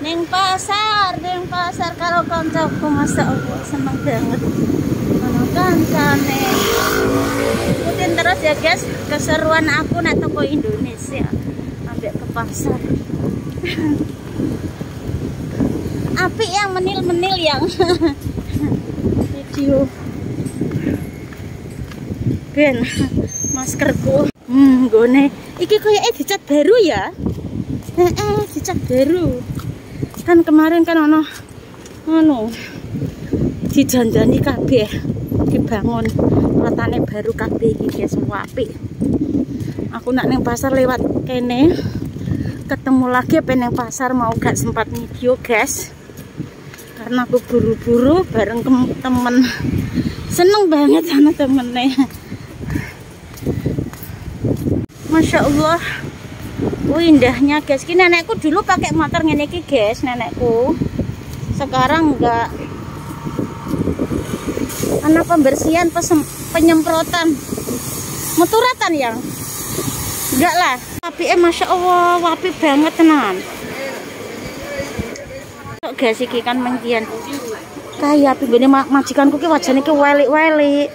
Ning pasar karo kancaku, masyaallah seneng banget. Ono kancane. Ikutin terus ya guys, keseruan aku nek toko Indonesia ambek ke pasar. Apik yang menil-menil yang video. Ben maskerku. Gone iki koyoke dicat baru ya. Dicat baru. Kan kemarin kan ono dijanjani kabeh dibangun ratane baru kabeh iki guys, apik. Aku nak neng pasar lewat kene ketemu lagi pengen pasar mau gak sempat video guys karena aku buru-buru bareng temen. Seneng banget sama temennya, Masya Allah. Indahnya guys. Ini nenekku dulu pakai motor ngene iki guys, nenekku. Sekarang enggak. Karena pembersihan penyemprotan muturatan yang enggak lah. Tapi Masya Allah, wapi banget tenan. Guys iki kan mengkian. Kayak api bene majikanku ki wajane ki welik-welik.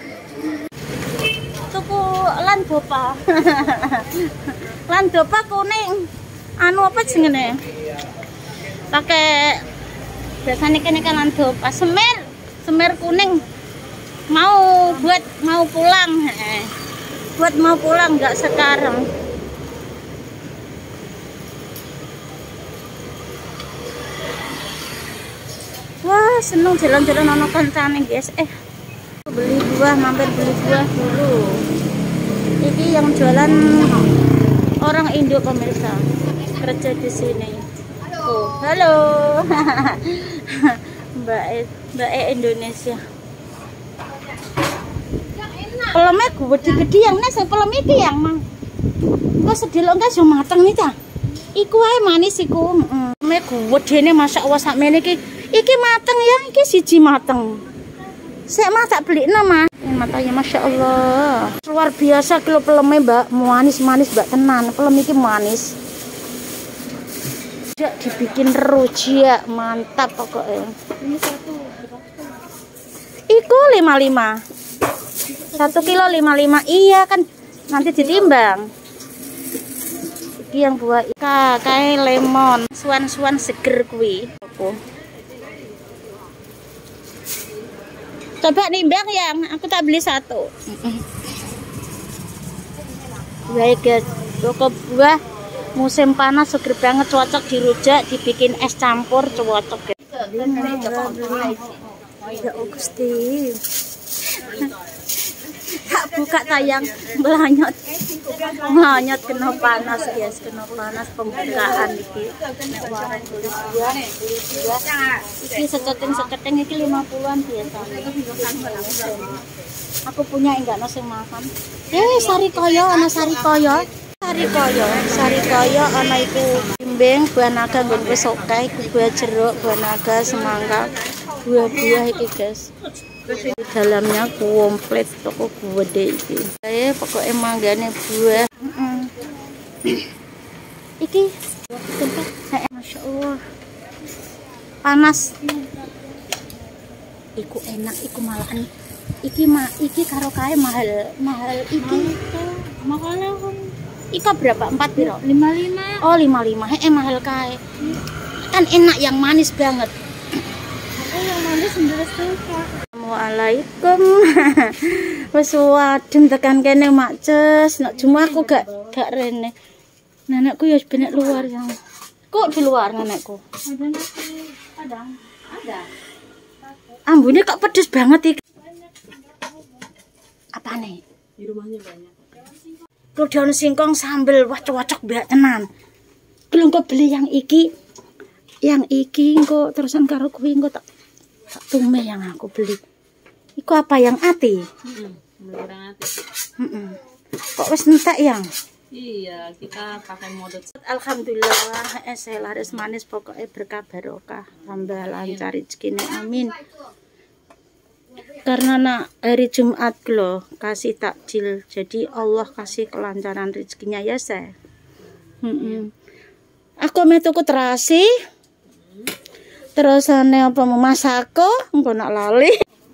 Tuku lan bopa. Lan dopa kuning, anu apa jenenge? Pakai biasanya kene kan lan dopa semir kuning. Mau pulang, buat mau pulang nggak sekarang. Wah seneng jalan-jalan ono kancane guys. Beli buah, mampir beli buah dulu. Ini yang jualan orang Indo pemirsa, kerja di sini. Oh, halo. Mbak Indonesia. Peleme gede-gede yang sing pelem iki yang mang. Kok sedelok enggak yo mateng nih ta. Iku ae manis iku. Peleme gedene masyaallah sakmene iki mateng ya, iki siji mateng. Sik Mas tak belikno Mas. Matanya Masya Allah luar biasa kilo peleme mbak, manis mbak tenan. Pelem iki manis, tidak dibikin rujak, mantap pokoknya. Ini satu iku 55, 1 kilo 55. Iya kan nanti ditimbang. Iki yang buah kayak lemon, suan seger kuwi. Coba nimbang yang aku tak beli 1. Baik guys, toko buah musim panas seger banget, cocok dirujak, dibikin es campur, cocok guys. Ya Gusti. Tak buka tayang melanyot kena panas guys, kena panas pembukaan iki. Iki seketeng iki 50-an biasa. Aku punya enggak sing makan. Sarikaya ana sarikaya. Sarikaya ana iku bimbing, buah naga nggon wis akeh, buah jeruk, buah naga, semangka, buah-buah iki guys. Di dalamnya komplit toko gede iki. Pokoknya manggane buah. Iki Masya Allah panas. Iku enak, iku malahan. Iki karo kae mahal iki. Makanya ika berapa? 4 piro? 55. Oh 55. Mahal kae. Kan enak yang manis banget. Yang manis 19 suka. Assalamualaikum. Wes wadem tekan kene Mak Ces. Nek cuma aku gak rene. Nenekku ya benek luar yang. Kok di luar nenekku? Ada. Ambune kok pedes banget iki. Apa nih? Di rumahnya banyak. Kalau daun singkong sambel wah cocok banget tenan. Belum kok beli yang iki. Yang iki kok terusan karo kuwi kok tak tume yang aku beli. Iku apa yang ati? Melurang ati. Kok wis entek yang? Iya, kita pakai modot. Alhamdulillah, saya laris manis pokoknya berkah barokah, tambah lancar rezekine, amin. Karena nak hari Jumat loh kasih takjil, jadi Allah kasih kelancaran rezekinya ya saya. Aku mau tuku terasi, Terus apa mau masako engko nak lali.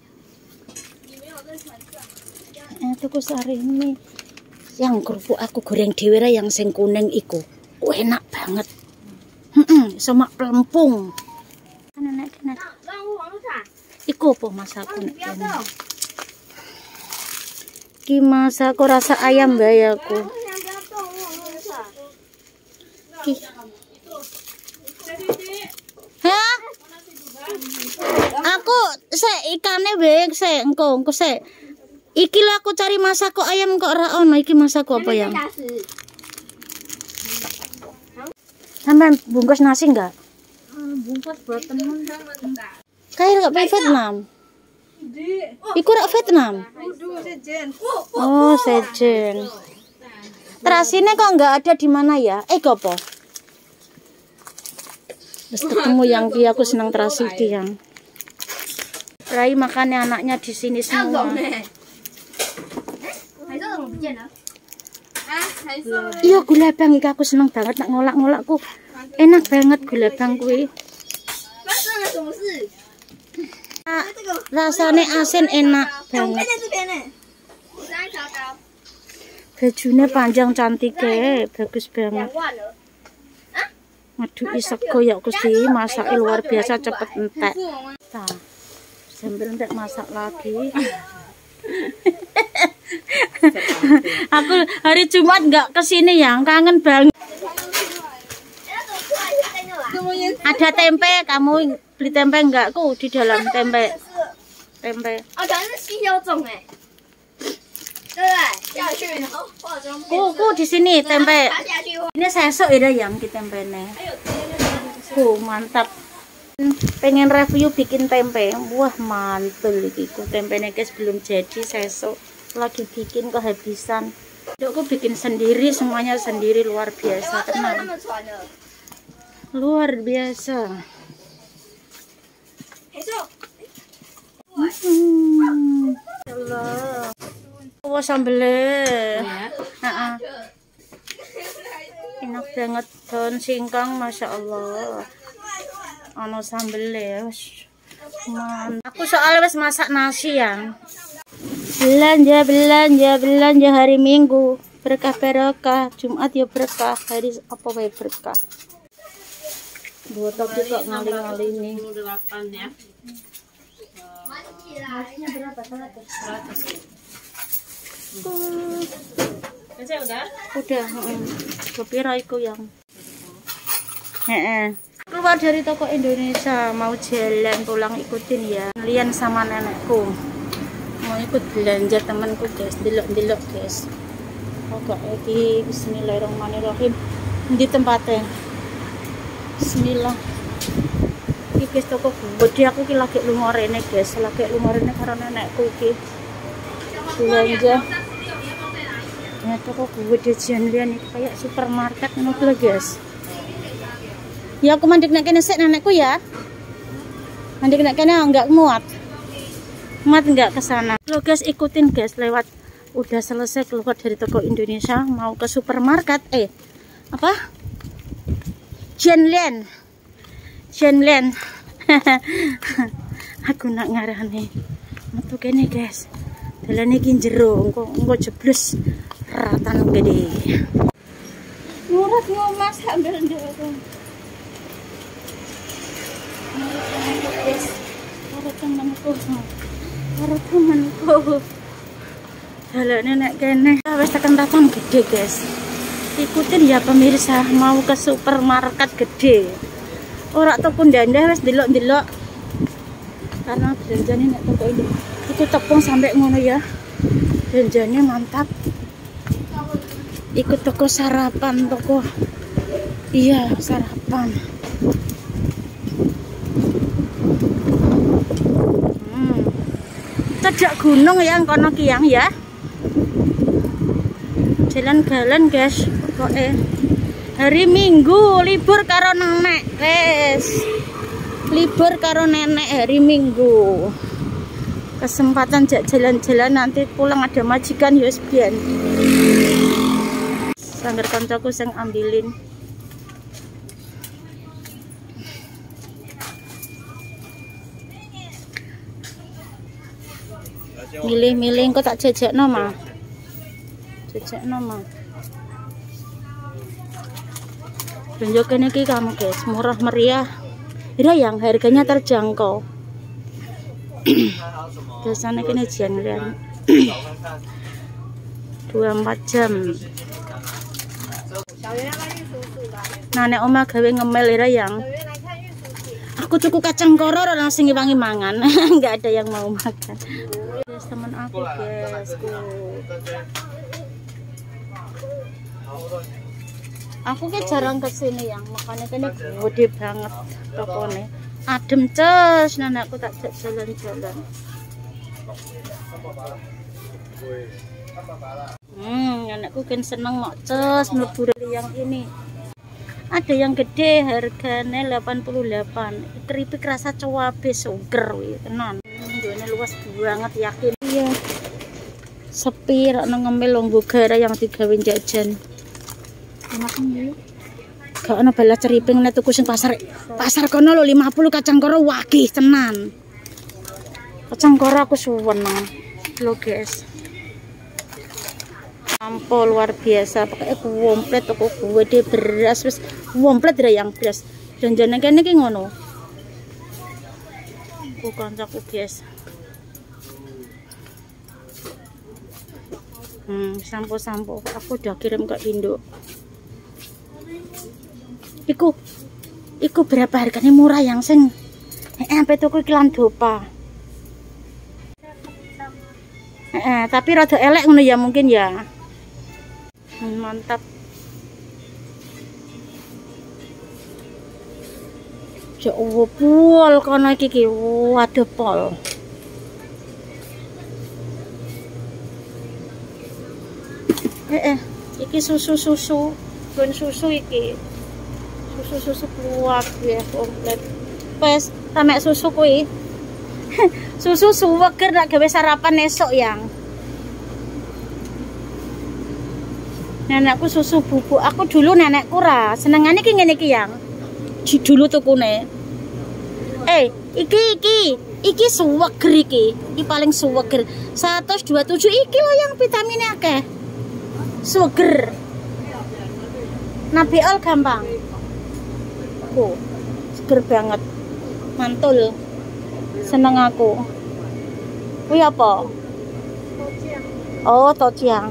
Tuku sari ini yang kerupuk aku goreng dhewe ra yang sing kuning iku. Enak banget. Sama pelempung. Enak. Iku apa masako nek kene. Ki masako rasa ayam bae aku. Ki. Hah? Aku ikane wae engko sik. Iki lah aku cari masako ayam kok ora ono. Iki masako apa yang? Sampai bungkus nasi enggak? Bungkus buat temen. Kayak enggak Vietnam. Iku rak Vietnam. Oh, sejen. Terasine kok enggak ada di mana ya? Apa? Terus ketemu yang ki aku senang terasi ki yang. Rai makannya anaknya di sini semua. Iya gula bang iki aku seneng banget nak ngolak-ngolakku. Enak banget gula bang kuwi. Rasane asin enak banget. Bajunya panjang cantik bagus banget. Ngadui sego ya Gusti, masak luar biasa cepet entek. Nah, sambil entek masak lagi. Aku hari Jumat nggak kesini ya, kangen banget. Ada tempe, kamu beli tempe enggak? Ku di dalam tempe. Ku di sini tempe. Ini sesok ya yang di tempene. Mantap. Pengen review bikin tempe. Wah mantul iki ku tempene guys belum jadi sesok. Lagi bikin kehabisan. Aku bikin sendiri semuanya sendiri luar biasa tenang. Luar biasa. Allah. Oh sambelnya. Enak banget daun singkong masya Allah. Ono sambelnya. Aku soalnya wis masak nasi yang. Belanja hari Minggu berkah Jumat ya berkah hari apa wae berkah. Buat juga ngali-ngali ini. 8 ya. Nasinya berapa? 100. Udah? Udah, kepira iku yang. Keluar dari toko Indonesia mau jalan pulang ikutin ya. Kalian sama nenekku. Mau ikut belanja temanku guys, delok guys. Pokoknya iki bismillahirrahmanirrahim. Di tempatnya. Bismillah. Iki guys toko gede aku ki lagi lunga rene guys, lagi lunga rene karo nenekku iki. Belanja. Ya toko gede Janlian iki kayak supermarket ngono lho guys. Ya aku mandek nek kene sik nenekku ya. Mandek nek kene enggak muat. Enggak ke sana. Lo guys ikutin guys lewat udah selesai keluar dari toko Indonesia mau ke supermarket apa? Janlian. Aku nak ngarane. Metu kene guys. Dalane iki jero engko jebles ratan gede. Murah yo Mas ambil ndek. Karo temanku. Dalane nek kene wis tekan ratan gede guys. Ikutin ya pemirsa mau ke supermarket gede. Ora toko ndandah wis delok-delok. Karena belanjane nek toko ini itu tepung sampai ngono ya. Belanjane mantap. Ikut toko sarapan toko. Iya, sarapan. Cedak gunung yang kono kiang ya. Jalan-jalan guys. Pokoknya hari Minggu libur karo nenek guys. Libur karo nenek hari Minggu. Kesempatan jak jalan-jalan nanti pulang ada majikan yus biyen. Sangger kancaku sing ambilin. Milih-milih kok tak jajakno mah. Jajakno mah. Belanja kene iki kamu guys, murah meriah. Ira yang harganya terjangkau. Biasanya kene jangan 24 jam. Nah nek oma gawe ngemel ira yang. Aku tuku kacang koro orang sing wangi mangan. Enggak ada yang mau makan. Guys, teman aku guys. Aku kan jarang kesini yang makanya kan gede banget tokonya. Adem cus, nenekku tak jalan-jalan. Nenekku kan seneng mau cus mlebu yang ini. Ada yang gede harganya 88. Keripik rasa cabe suger wi tenan. Ini luas banget yakin. Iya. Sepi rak nang ngemil longgo gara yang digawe jajan. Enak gak ana bala ceriping nek tuku sing pasar kono lho 50 kacang koro wakih tenan. Kacang koro aku suwen lho guys. Ampol luar biasa pakai komplit toko gue deh beras wis komplit ra yang beras. Janjane kene iki ngono. Ku kancaku guys. Sampo-sampo aku udah kirim ke Indo. Iku berapa harganya murah yang sing sampai tuku iklan dopa. Tapi rada elek ngono ya mungkin ya. Mantap. Jauh pol kono iki waduh pol. Iki susu ben susu iki. Susu keluar ya komplit. Pes tamek susu kuwi. Susu suweger nak gawe sarapan esok yang. Nenekku susu bubuk. Aku dulu nenekku ra senengane iki ngene iki yang. Dulu tukune. Iki suweger iki. Iki paling suweger. 127 iki loh yang vitaminnya akeh. Suweger. Nabiol gampang. Seger banget. Mantul. Seneng aku. Kuwi apa? Oh, tojiang.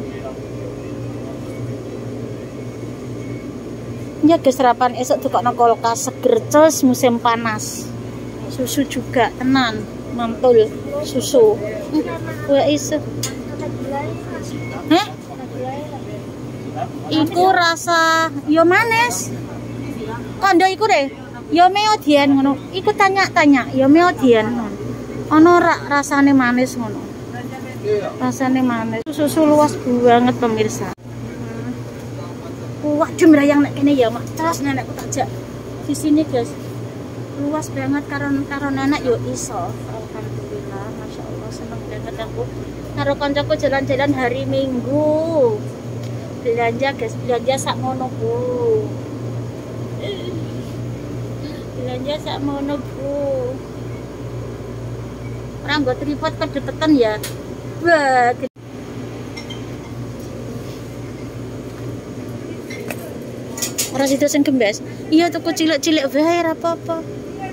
Ya guys, sarapan esok tukokno kulkas seger cus musim panas. Susu juga tenan, mantul susu. Kuwi iso. Iku rasa yo manis. Kondo iku deh. Yo meodian ngono. Iku tanya-tanya yo meodian ngono. Ono rasane manis ngono. Rasane manis. Susu luas banget pemirsa. Waduh merayang nek kene ya mak terus nenekku takjak di sini guys. Luas banget karo nenek yo iso. Alhamdulillah, masya Allah seneng banget aku. Karo kancaku jalan-jalan hari Minggu. Belanja guys, belanja sak mono Bu. Belanja sak mono Bu. Orang gue tripod kedepetan ya. Wah, ora sido sing gembes. Iya tuku cilik-cilik wae ora apa-apa.